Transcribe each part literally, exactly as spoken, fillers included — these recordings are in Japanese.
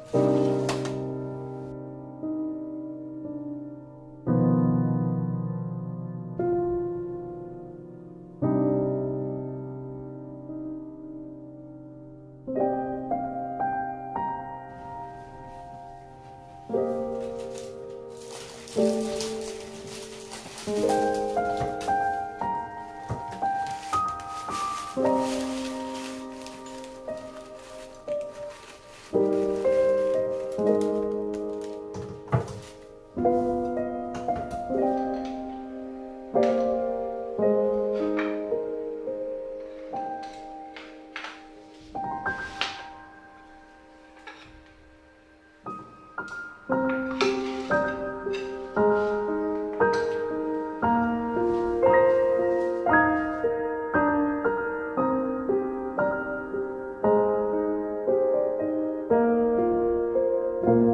す。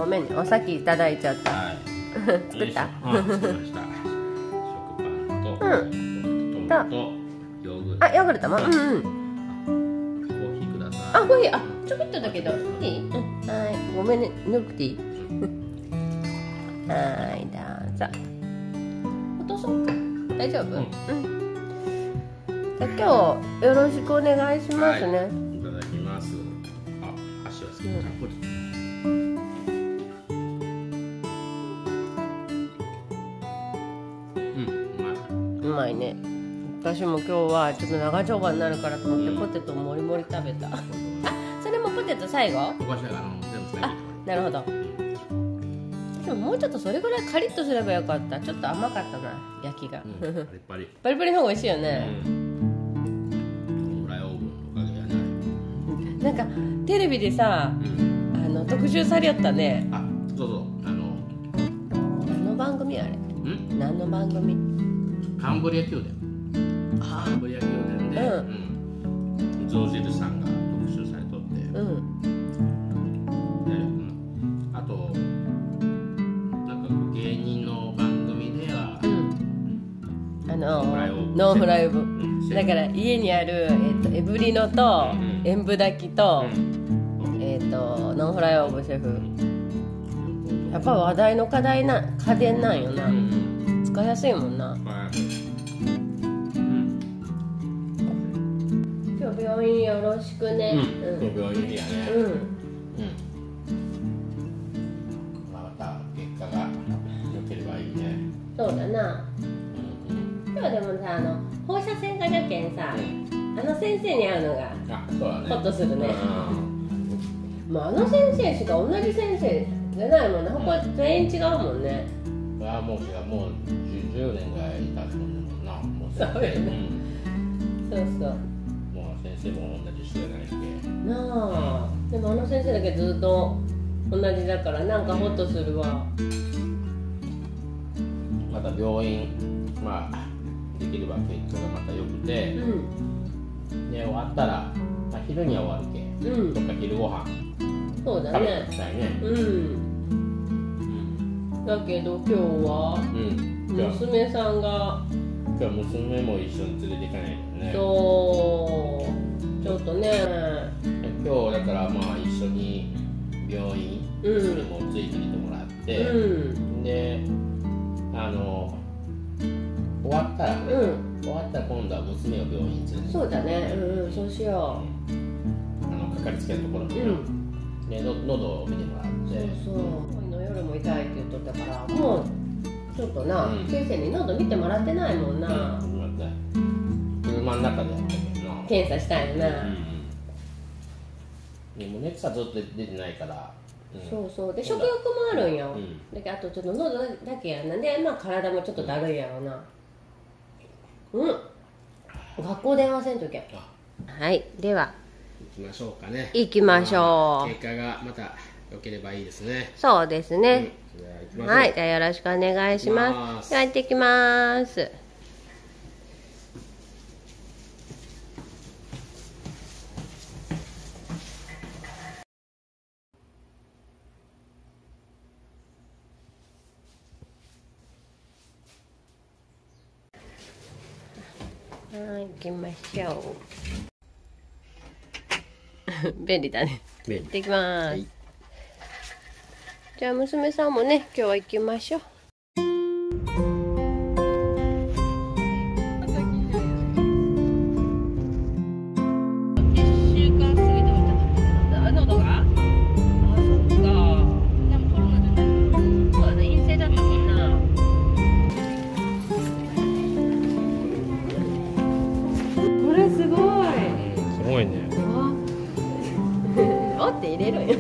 ごめんね、お先いただいちゃった。 はい。 作った？ うん、作りました。食パンと、うん、トマト、ヨーグルト。 あ、ヨーグルトも。うんうん。 コーヒーください。 あ、コーヒー、あ、ちょびっとだけど、いい？うん、はい、ごめんね、ぬるくていい？はい、どうぞ。落とそうか。大丈夫？うん。じゃあ今日よろしくお願いしますね。 いただきます。あ、箸は好きなポテト。うん、うまい。 うまいね。私も今日はちょっと長丁場になるからと思ってポテトもりもり食べた。あ、それもポテト最後？ お菓子だから全部最後。 あ、なるほど。でももうちょっとそれぐらいカリッとすればよかった。ちょっと甘かったな、焼きが。 パリパリ。 パリパリの方が美味しいよね。 フライオーブンのおかげやね。 なんかテレビでさ、あの特集されよったね。 あ、そうそう、あの何の番組あれ？ ん？ 何の番組？ カンブリア宮殿。カンブリア宮殿で、うん、ゾウジルさんが特集されとって、うん、で、うん、あとなんか芸人の番組では、うん、 あのノンフライオーブン、だから家にある、えー、とエブリノと、うん、塩分炊きと、うん、えっ、ー、とノンフライオーブンシェフ、やっぱ話題の課題な家電なんよな、うん、使いやすいもんな、はい、病院よろしくね。 うん、病院やね。うん。うん。また結果が良ければいいね。 そうだな。今日はでもさ、あの放射線科学研さ、あの先生に会うのがホッとするね。もうあの先生しか同じ先生じゃないもんね。他全員違うもんね。 ああ、もう違う、もうじゅうねんぐらい経つもんな。もうそうよね。そうそう。 先生も同じ人じゃないしね。 なあ、でもあの先生だけずっと同じだからなんかホッとするわ。 また病院、まあできれば結果がまた良くて、うん、で終わったら、まあ、昼には終わるけ、うん、とか昼ご飯そうだね、 食べたいね。うん、 うん、だけど今日は、うん、娘さんが今日は娘も一緒に連れていかないとね。 そうちょっとね、 今日だからまあ一緒に病院、うん、それもついてきてもらって、うん、であの終わったら、うん、終わったら今度は娘を病院に連れてってそうだね、うん、そうしよう、あのかかりつけのところに、うん、での喉を見てもらって、 そうそうの夜も痛いって言っとったからもうちょっとな、うん、先生に喉見てもらってないもんな、うん、 車の中でやったけどな検査したいよな、うん、 でも熱はずっと出てないから、 うん、そうそうで食欲もあるんよ、うん、だけどあとちょっと喉だけやなで、まあ、体もちょっとだるいやろなうん、学校電話せんときゃはいでは行きましょうかね行きましょう、 結果がまた良ければいいですねそうですね、 うん、 はい、じゃあよろしくお願いします。では行ってきます。はい、行きましょう。便利だね。 便利。 行ってきます。はい、じゃあ娘さんもね、今日は行きましょう。って入れるよ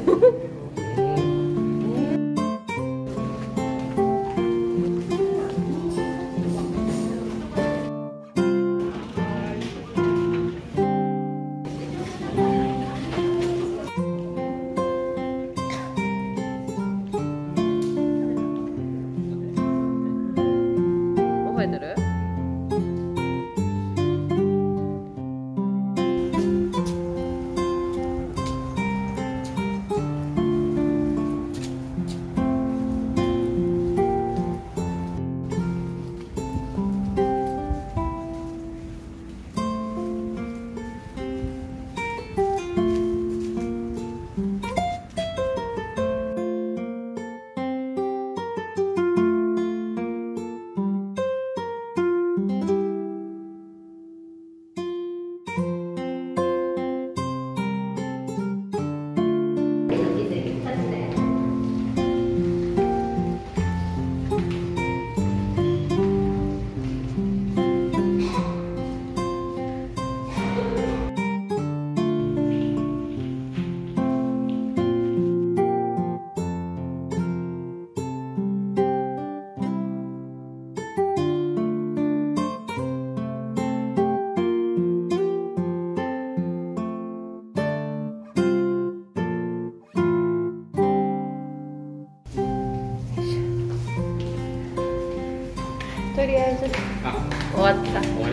覚えてる？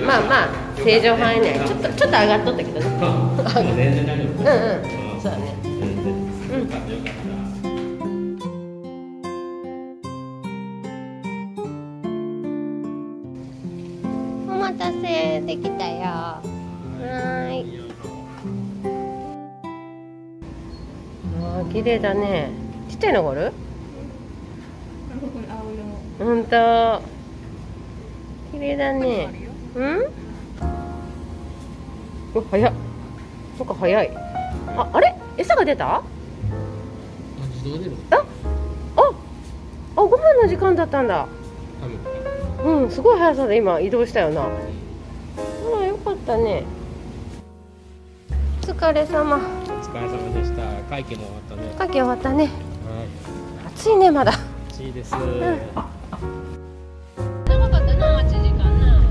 まあまあ正常範囲内、ちょっとちょっと上がっとったけどね。 全然大丈夫。 うんうん、そうだね。 全然。よかったよかった。 お待たせ、できたよ。はーい。あー、綺麗だね。ちっちゃいのがある？ほんと。綺麗だね。うん？お、早っ。なんか早い。あ、あれ？餌が出た？ 自動出る？ あ、あ、あ、ご飯の時間だったんだ。うん、すごい速さで今移動したよな。あら、よかったね。お疲れ様。 お疲れ様でした。会計も終わったね。 会計終わったね。 はい。 暑いね、まだ。 暑いです。 うん。長かったな、待ち時間な。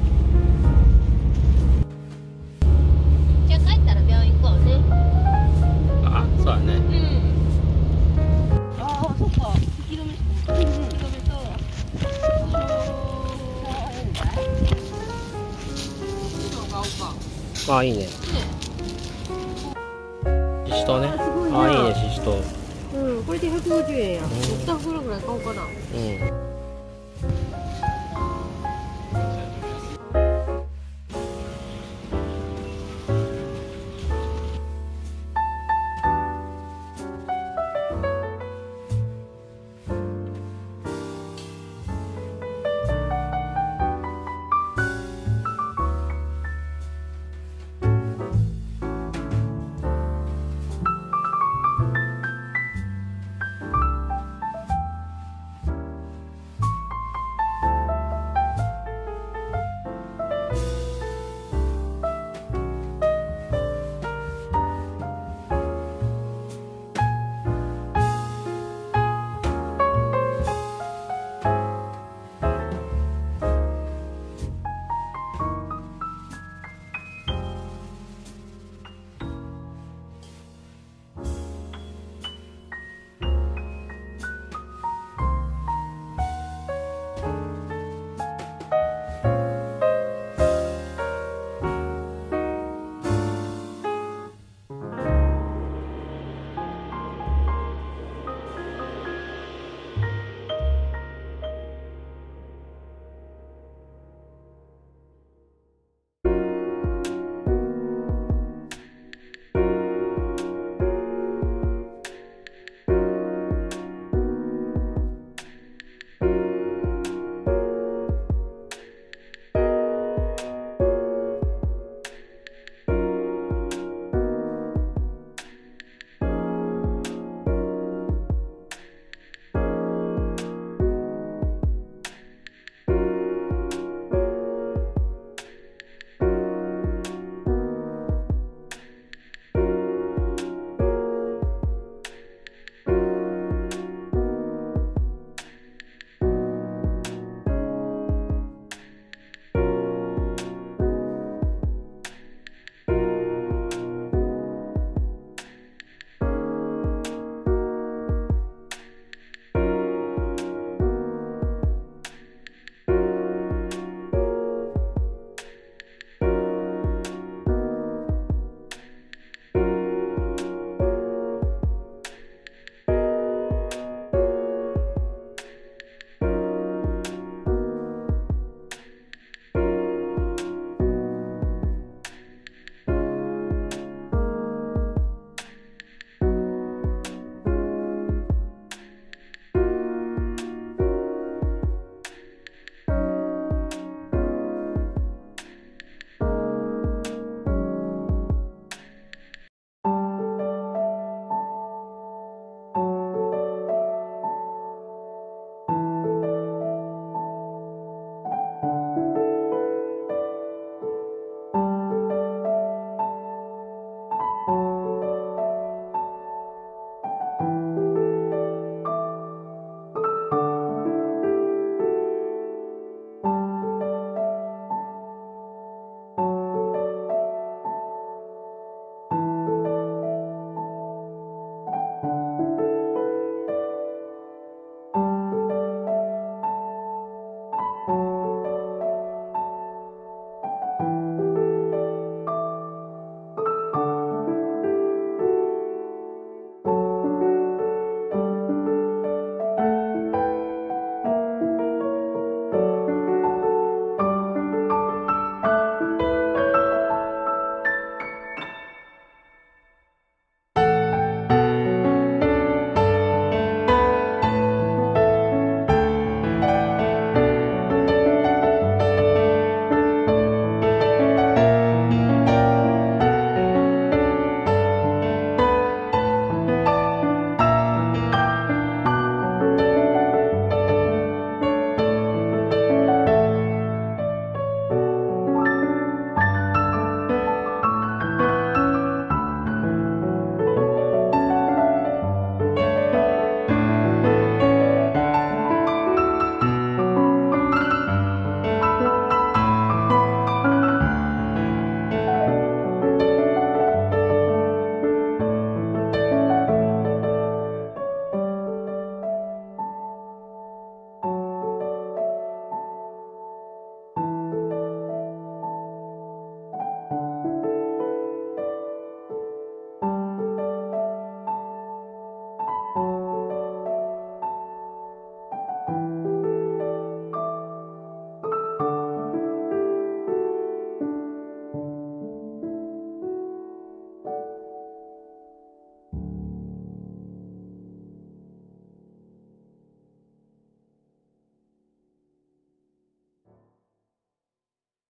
じゃあ帰ったら病院行こうね。 あ、そうだね。 うん。ああ、そっか。引き止めして。うん、引き止めと。 あ、いいね。ししとうね。あ、いいね、ししとう。 うん、これでひゃくごじゅうえんや。に袋ぐらい買おうかな。 うん。